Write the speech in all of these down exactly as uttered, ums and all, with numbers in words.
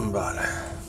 Vale.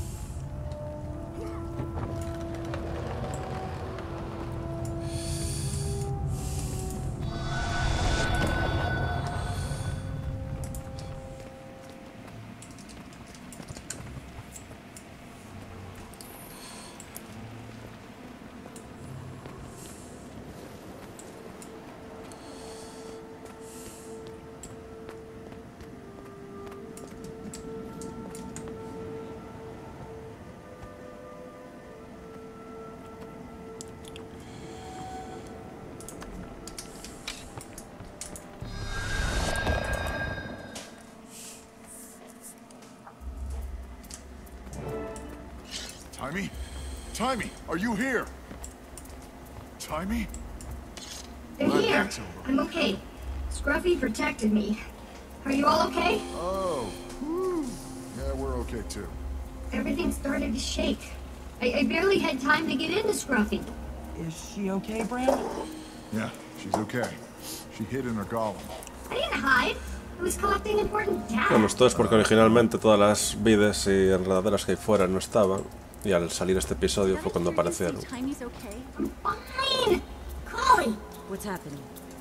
Timmy? Timmy, are you here? Timmy? They're Glad here. that's over. I'm okay. Scruffy protected me. Are you all okay? Oh, whew. Yeah, we're okay too. Everything started to shake. I, I barely had time to get into Scruffy. Is she okay, Bran? Yeah, she's okay. She hid in her golem. I didn't hide. I was collecting important data. Bueno, esto es porque originalmente todas las vides y enredaderas que hay fuera no estaban. Y al salir este episodio fue cuando aparecieron. I'm fine. Collie. What's happening?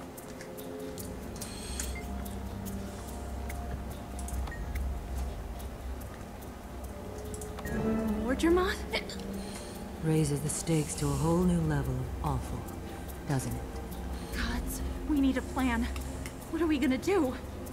Mordremoth? Raises the stakes to a whole new level of awful, doesn't it? Gods, we need a plan. What are we gonna do?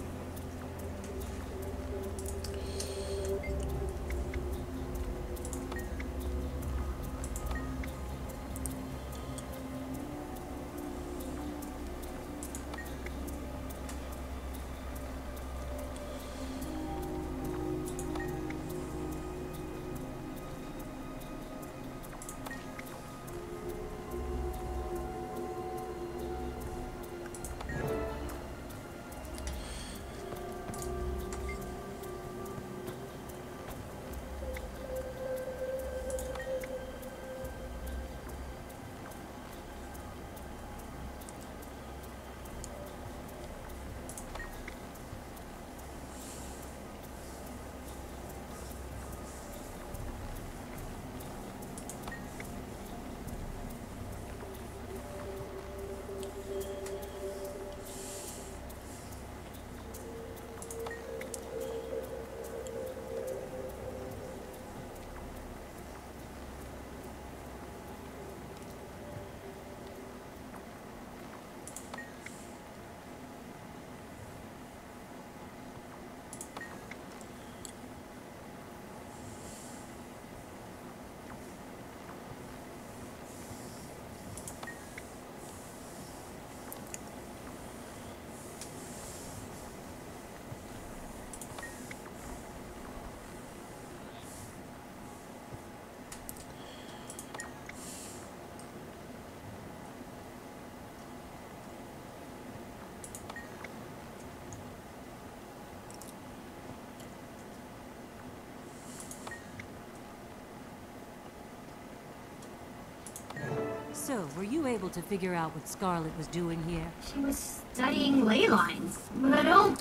So, were you able to figure out what Scarlet was doing here? She was studying ley lines, but I don't...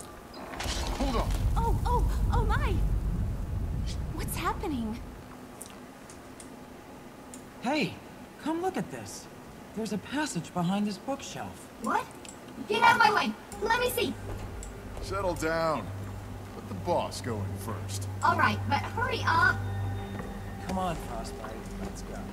Hold on. Oh, oh, oh my! What's happening? Hey, come look at this. There's a passage behind this bookshelf. What? Get out of my way! Let me see! Settle down. Let the boss go in first. Alright, but hurry up! Come on, Frostbite. Let's go.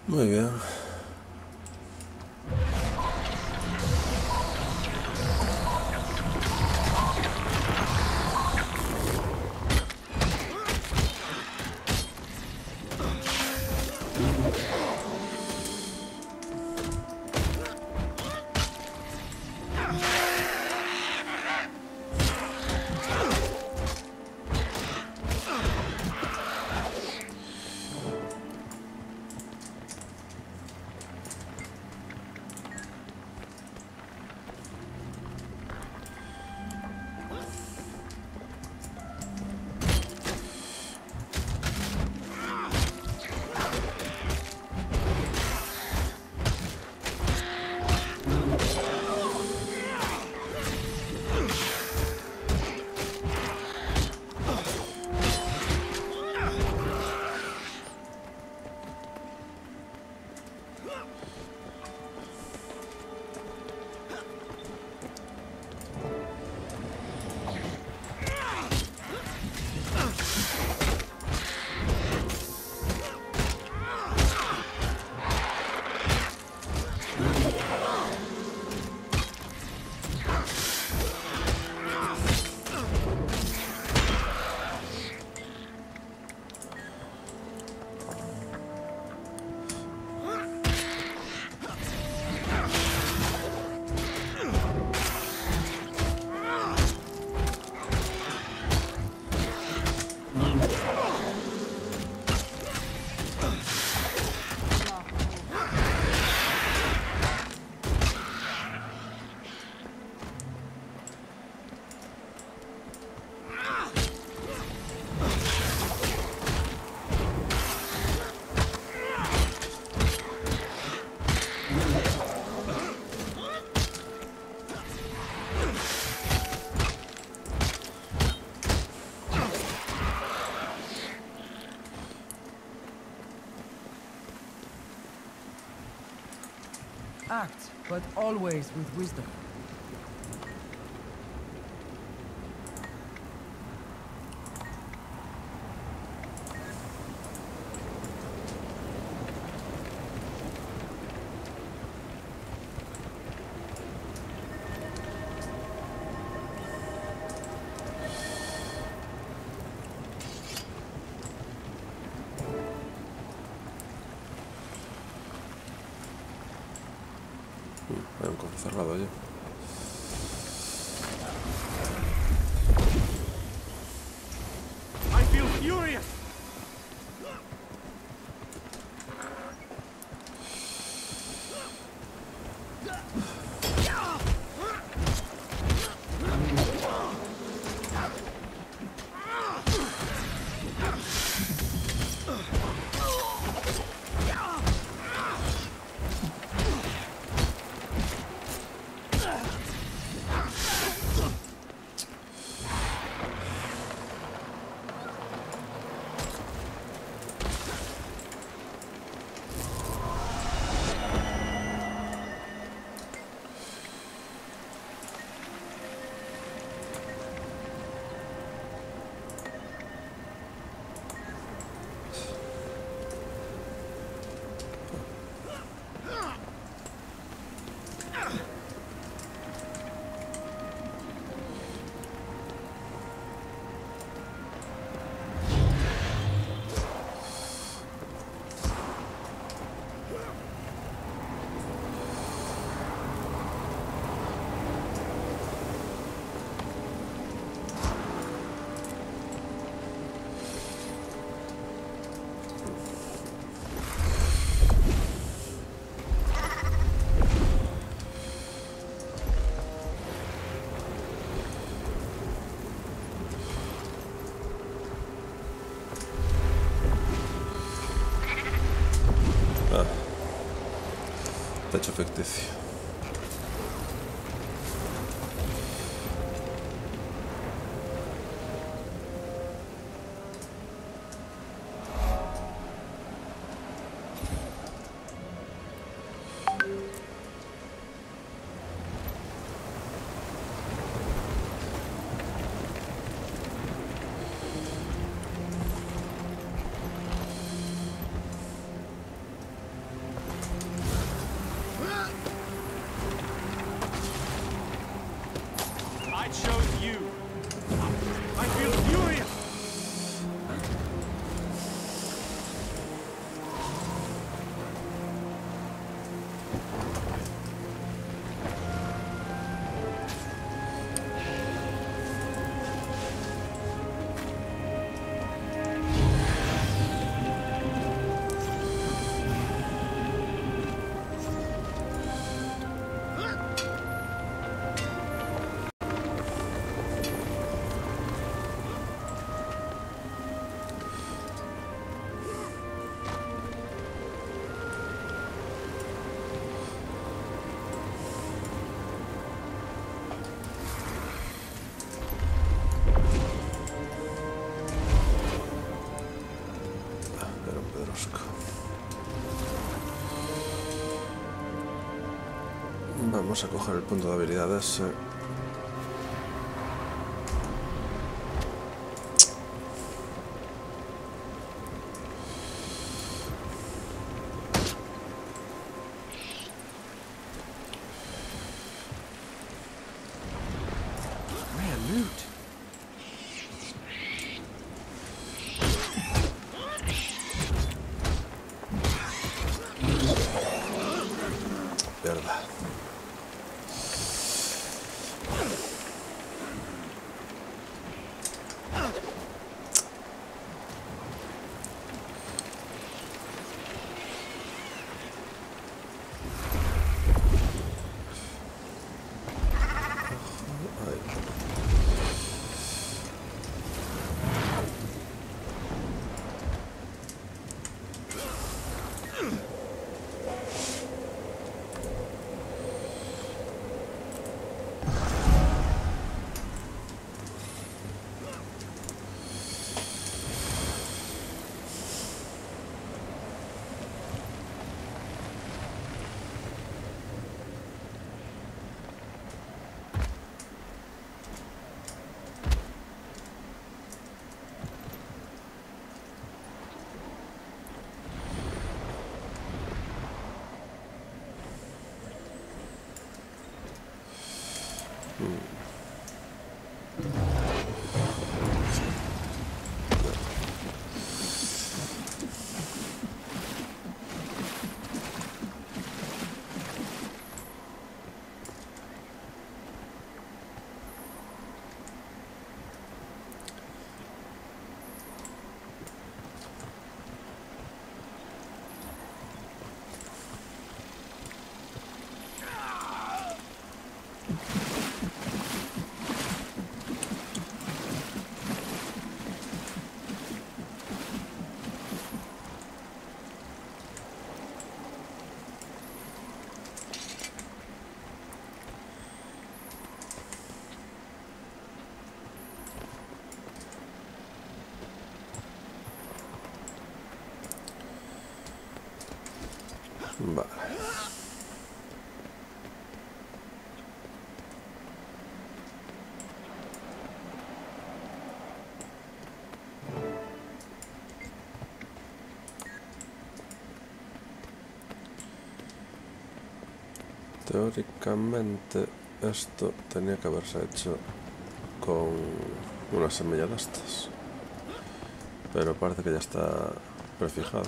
Muy bien. Act, but always with wisdom. Hay un cofre cerrado allí. I feel furious. Techo ficticio. Vamos a coger el punto de habilidades. Eh. Verdad. Vale. Teóricamente esto tenía que haberse hecho con una semilla de estas, pero parece que ya está prefijado.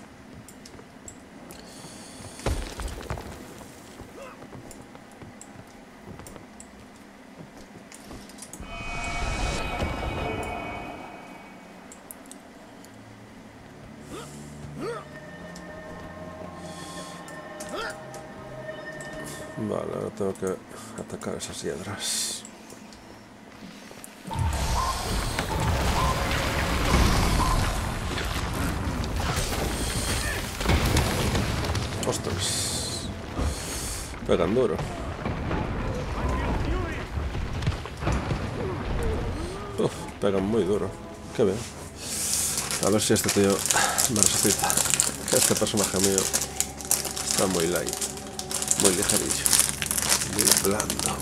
Vale, ahora tengo que atacar esas hiedras. Ostras. Pegan duro. Uf, pegan muy duro. Qué bien. A ver si este tío me resucita. Que este personaje mío está muy light. Muy ligerillo, muy blando.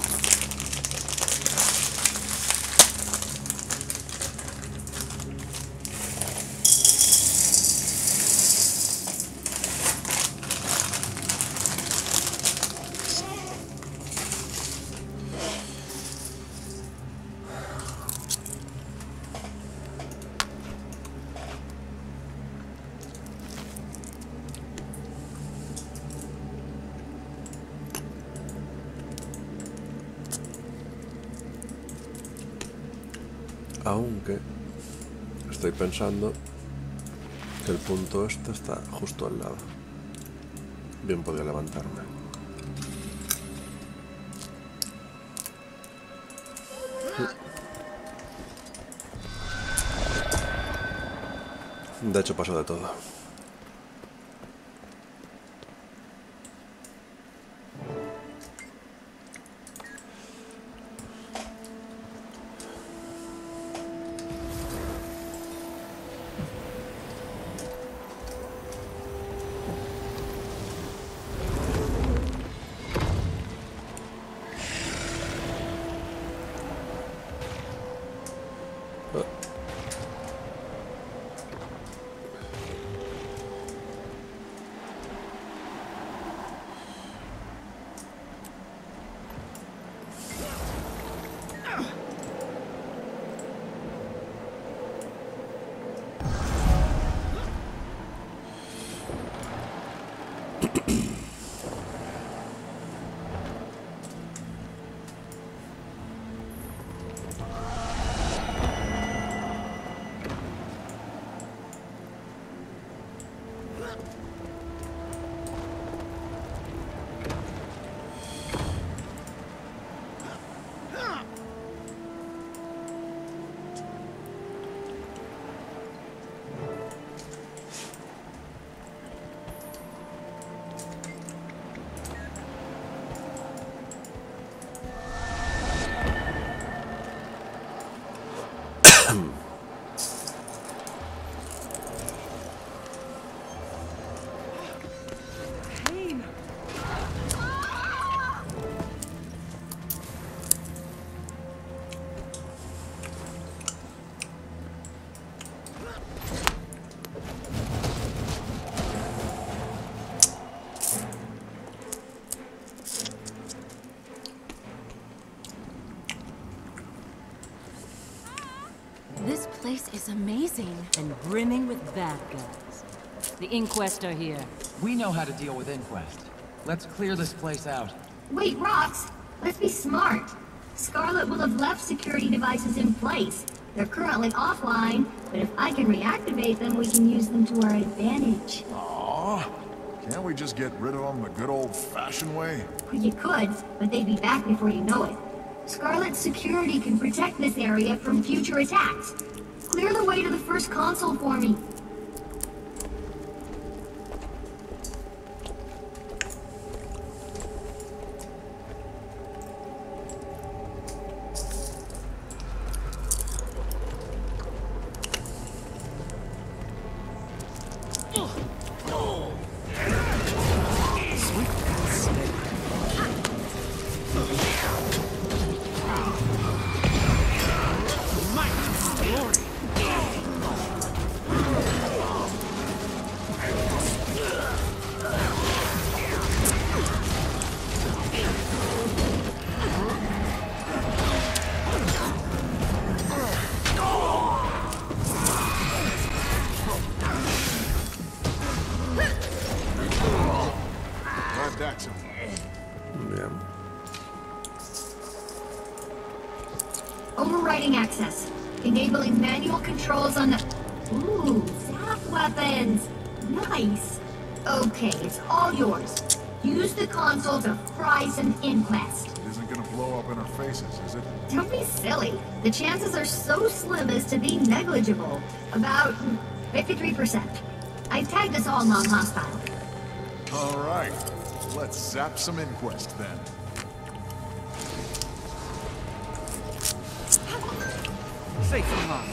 Aunque estoy pensando que el punto este está justo al lado. Bien podría levantarme. De hecho pasó de todo. This place is amazing. And brimming with bad guys. The Inquest are here. We know how to deal with Inquest. Let's clear this place out. Wait, Rox, let's be smart. Scarlet will have left security devices in place. They're currently offline, but if I can reactivate them, we can use them to our advantage. Aw, can't we just get rid of them the good old-fashioned way? Well, you could, but they'd be back before you know it. Scarlet's security can protect this area from future attacks. Clear the way to the first console for me. Bien. Overriding access. Enabling manual controls on the... Ooh, zap weapons. Nice. Okay, it's all yours. Use the console to fry some Inquest. It isn't gonna blow up in our faces, is it? Don't be silly. The chances are so slim as to be negligible. About fifty-three percent. I tagged us all non-hostile. All right, let's zap some Inquest then. Safe from harm.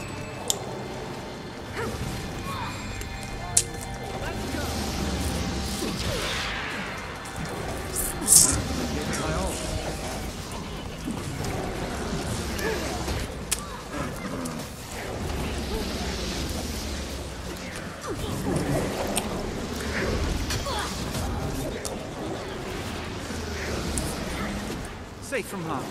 Safe from harm.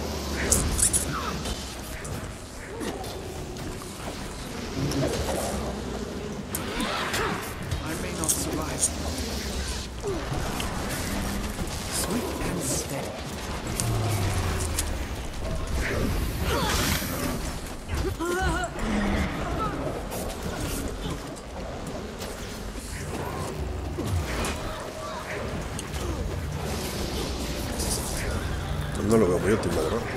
I may not survive. Sweet and steady. No lo veo muy útil, la verdad.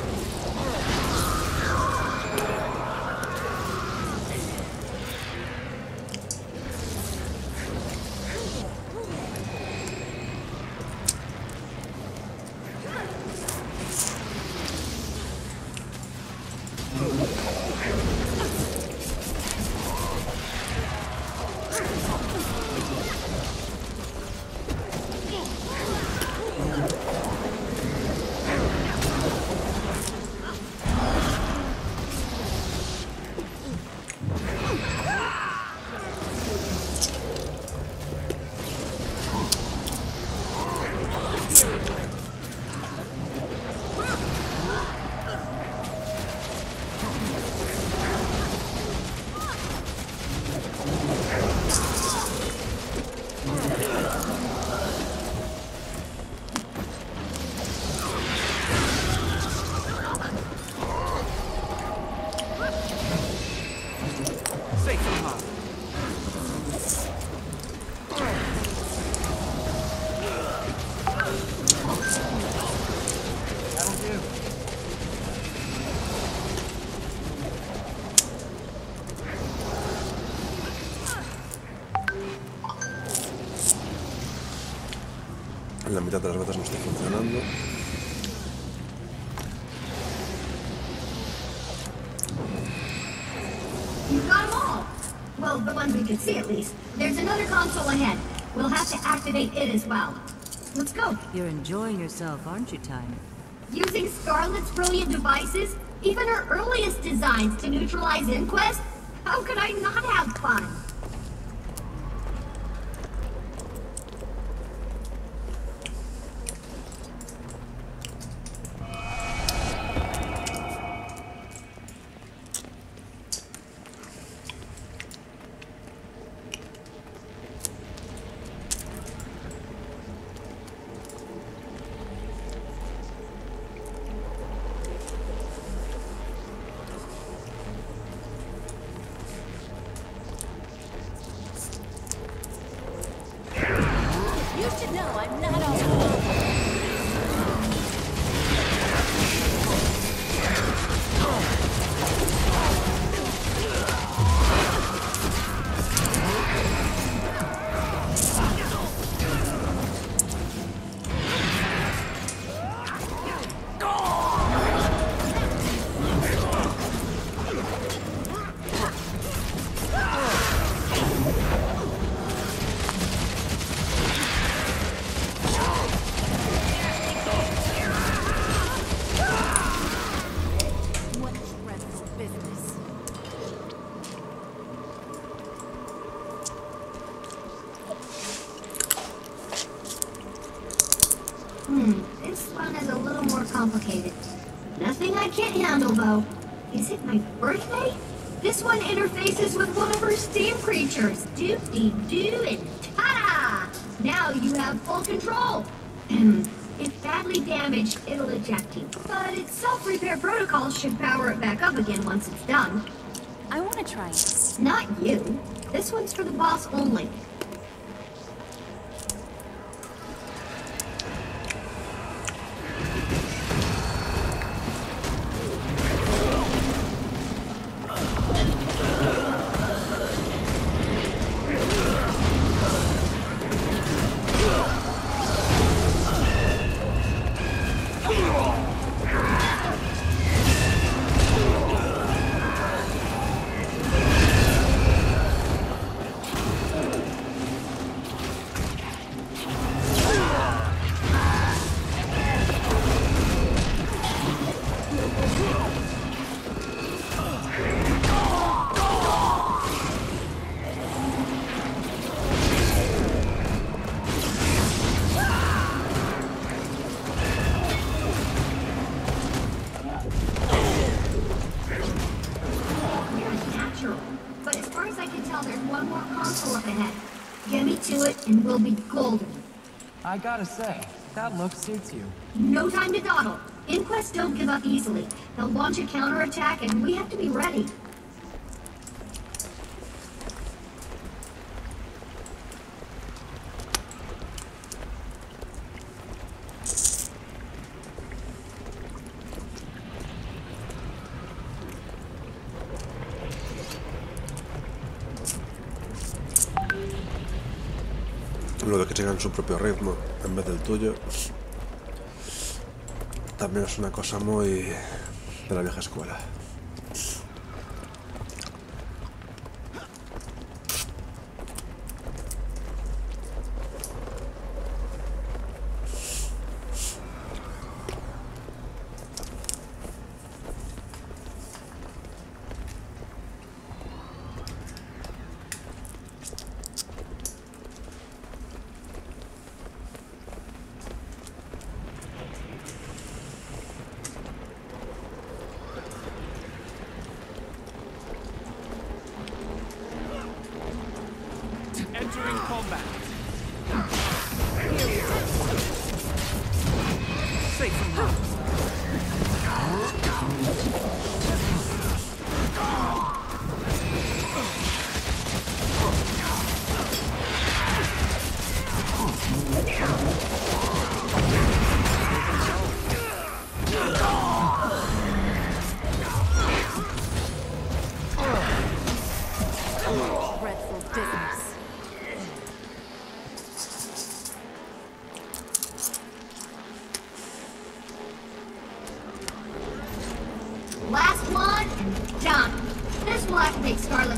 La mitad de las veces no está funcionando. You got them all. Well, the ones we can see at least. There's another console ahead. We'll have to activate it as well. Let's go. You're enjoying yourself, aren't you, Tiny? Using Scarlet's brilliant devices, even her earliest designs to neutralize Inquest? How could I not have fun? You should know I'm not all alone. Hmm, this one is a little more complicated. Nothing I can't handle, though. Is it my birthday? This one interfaces with one of her steam creatures. Doop-dee-doo and ta-da! Now you have full control. If badly damaged, it'll eject you. But its self-repair protocols should power it back up again once it's done. I want to try it. Not you. This one's for the boss only. But as far as I can tell, there's one more console up ahead. Get me to it, and we'll be golden. I gotta say, that look suits you. No time to dawdle. Inquest don't give up easily. They'll launch a counterattack, and we have to be ready. Lo de que sigan su propio ritmo en vez del tuyo también es una cosa muy de la vieja escuela. Entering combat. Safe from harm. Dreadful business.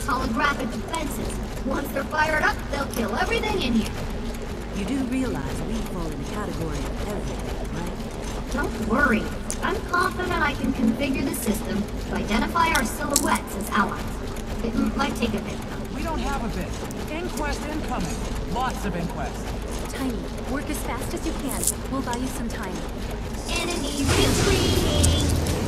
Star's holographic defenses. Once they're fired up, they'll kill everything in here. You do realize we fall in the category of everything, right? Don't worry. I'm confident I can configure the system to identify our silhouettes as allies. It m- might take a bit, though. We don't have a bit. Inquest incoming. Lots of inquests. Tiny, work as fast as you can. We'll buy you some time. Enemy retreating!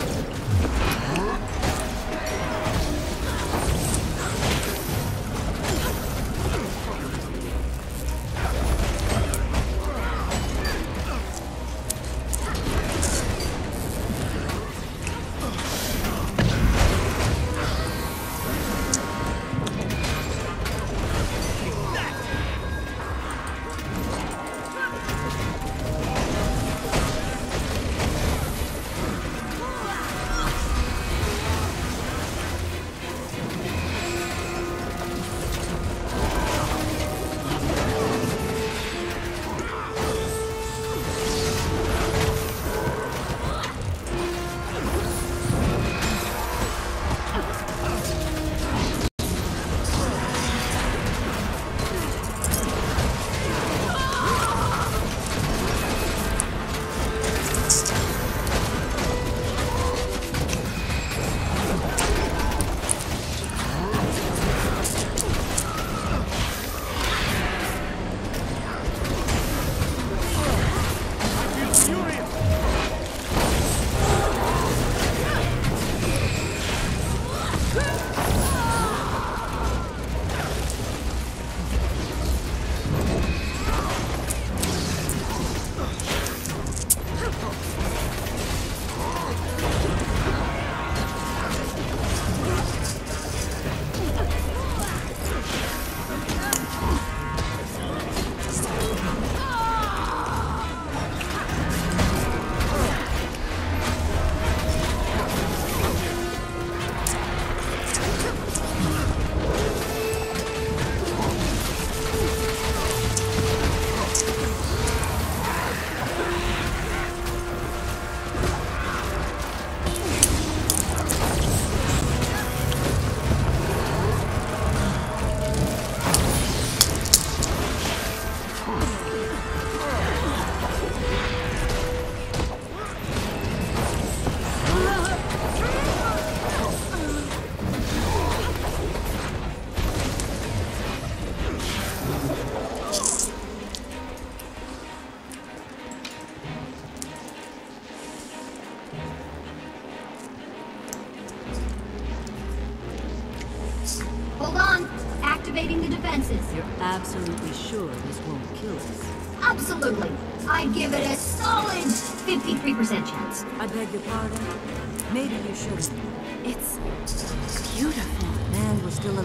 Hold on. Activating the defenses. You're absolutely sure this won't kill us? Absolutely. I'd give it a solid fifty-three percent chance. I beg your pardon? Maybe you shouldn't. It's beautiful. And we're still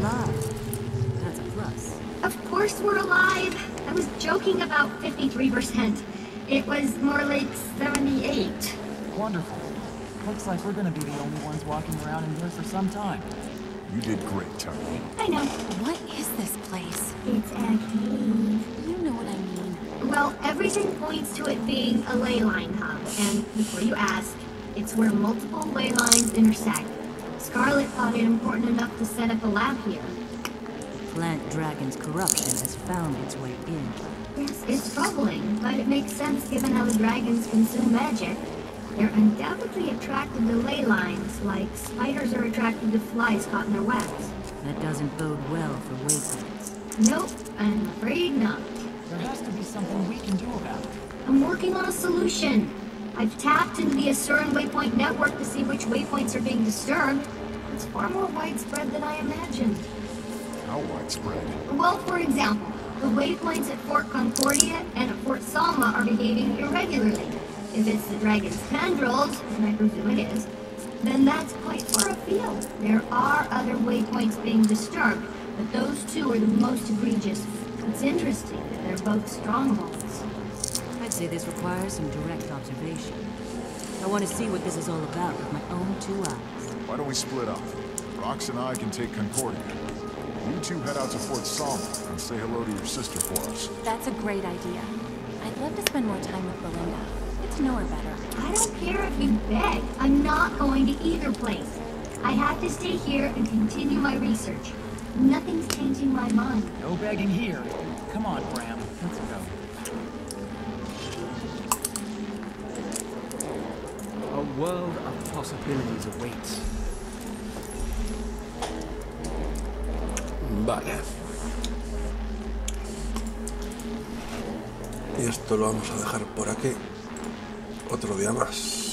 alive. That's a plus. Of course we're alive. I was joking about fifty-three percent. It was more like seventy-eight. Wonderful. Looks like we're gonna be the only ones walking around in here for some time. You did great, Tony. I know. What is this place? It's a cave. You know what I mean. Well, everything points to it being a ley line hub, and before you ask, it's where multiple ley lines intersect. Scarlet thought it important enough to set up a lab here. Plant Dragon's corruption has found its way in. Yes, it's troubling, but it makes sense given how the dragons consume magic. They're undoubtedly attracted to ley lines, like spiders are attracted to flies caught in their webs. That doesn't bode well for waypoints. Nope, I'm afraid not. There has to be something we can do about it. I'm working on a solution. I've tapped into the Asuran Waypoint network to see which waypoints are being disturbed. It's far more widespread than I imagined. How widespread? Well, for example, the waypoints at Fort Concordia and at Fort Salma are behaving irregularly. If it's the dragon's tendrils, and I presume it is, then that's quite far afield. There are other waypoints being disturbed, but those two are the most egregious. It's interesting that they're both strongholds. I'd say this requires some direct observation. I want to see what this is all about with my own two eyes. Why don't we split up? Rox and I can take Concordia. You two head out to Fort Salma and say hello to your sister for us. That's a great idea. I'd love to spend more time with Belinda. Get to know her better. I don't care if you beg. I'm not going to either place. I have to stay here and continue my research. Nothing's changing my mind. No begging here. Come on, Bram. Let's go. A world of possibilities awaits. Vale. Y esto lo vamos a dejar por aquí. Otro día más.